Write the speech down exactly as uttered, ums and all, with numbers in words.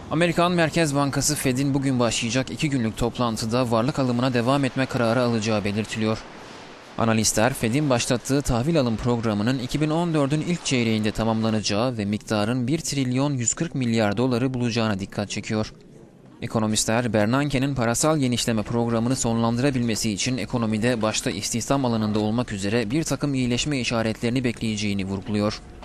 Amerikan Merkez Bankası Fed'in bugün başlayacak iki günlük toplantıda varlık alımına devam etme kararı alacağı belirtiliyor. Analistler, Fed'in başlattığı tahvil alım programının iki bin on dördün ilk çeyreğinde tamamlanacağı ve miktarın bir trilyon yüz kırk milyar doları bulacağına dikkat çekiyor. Ekonomistler, Bernanke'nin parasal genişleme programını sonlandırabilmesi için ekonomide başta istihdam alanında olmak üzere bir takım iyileşme işaretlerini bekleyeceğini vurguluyor.